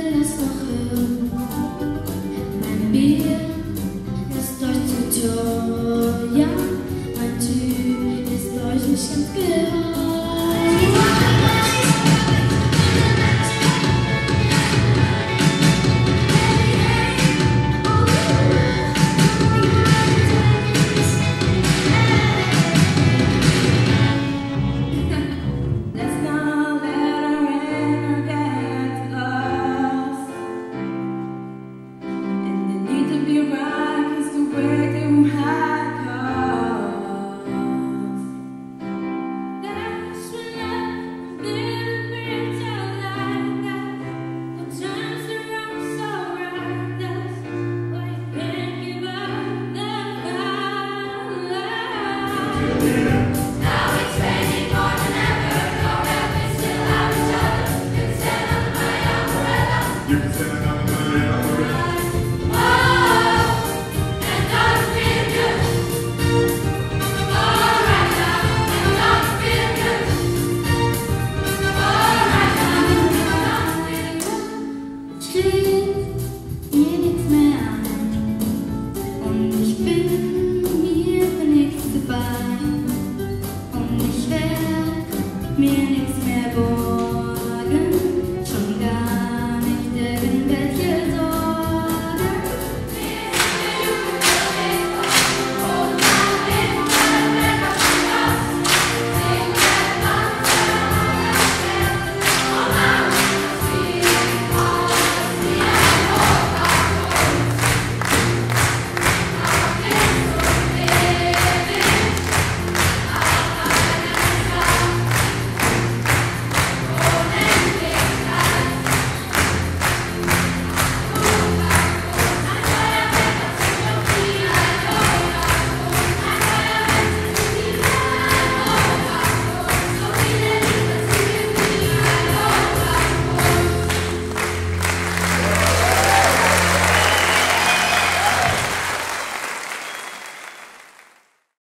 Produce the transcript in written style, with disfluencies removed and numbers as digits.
will es noch hören. Mein Bier ist euch zu teuer, mein Typ ist euch nicht ganz geheuer. You can send it on my umbrella. And don't feel good. Alright now, and don't feel good. Alright now, and don't feel good. Steht mir nichts mehr an. Und ich bin mir für nichts dabei. Und ich werd mir nichts